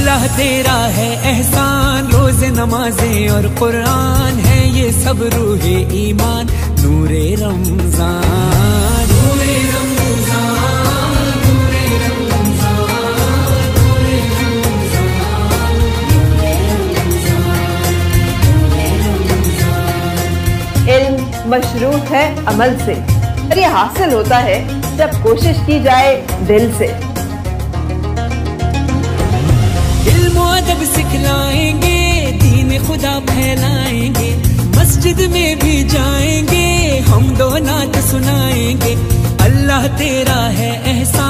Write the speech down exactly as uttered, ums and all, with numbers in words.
अल्लाह तेरा है एहसान, रोज़े नमाजें और कुरान है ये सब रूहे ईमान, नूरे रमजान नूरे रमजान नूरे रमजान नूरे रमजान नूरे रमजान नूरे रमजान। इल्म मशरूत है अमल से, और ये हासिल होता है जब कोशिश की जाए दिल से। अदब सिखलाएंगे, दीन खुदा फैलाएंगे, मस्जिद में भी जाएंगे, हम दो नात सुनाएंगे। अल्लाह तेरा है एहसान।